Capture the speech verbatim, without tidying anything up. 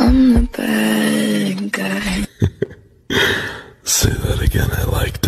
I'm the bad guy. Say that again, I liked